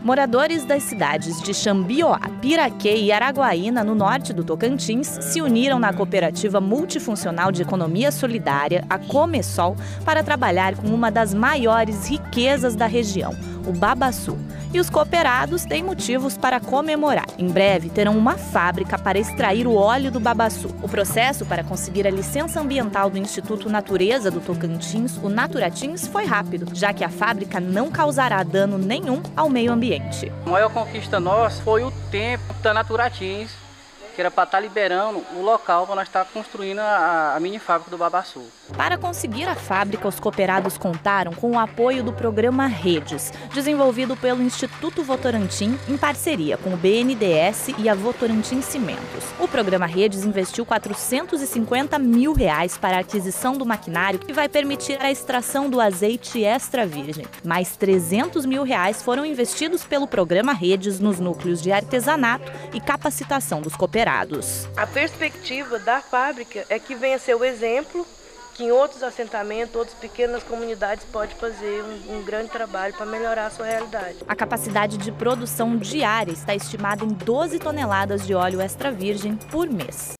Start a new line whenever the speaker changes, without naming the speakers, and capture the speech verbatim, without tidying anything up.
Moradores das cidades de Xambioá, Piraquê e Araguaína, no norte do Tocantins, se uniram na Cooperativa Multifuncional de Economia Solidária, a Comesol, para trabalhar com uma das maiores riquezas da região, o babaçu. E os cooperados têm motivos para comemorar. Em breve, terão uma fábrica para extrair o óleo do babaçu. O processo para conseguir a licença ambiental do Instituto Natureza do Tocantins, o Naturatins, foi rápido, já que a fábrica não causará dano nenhum ao meio ambiente.
A maior conquista nossa foi o tempo da Naturatins, que era para estar liberando o local para nós estar construindo a, a mini fábrica do babaçu.
Para conseguir a fábrica, os cooperados contaram com o apoio do programa Redes, desenvolvido pelo Instituto Votorantim em parceria com o B N D E S e a Votorantim Cimentos. O programa Redes investiu quatrocentos e cinquenta mil reais para a aquisição do maquinário que vai permitir a extração do azeite extra virgem. Mais trezentos mil reais foram investidos pelo programa Redes nos núcleos de artesanato e capacitação dos cooperados.
A perspectiva da fábrica é que venha a ser o exemplo que em outros assentamentos, outras pequenas comunidades pode fazer um, um grande trabalho para melhorar a sua realidade.
A capacidade de produção diária está estimada em doze toneladas de óleo extra virgem por mês.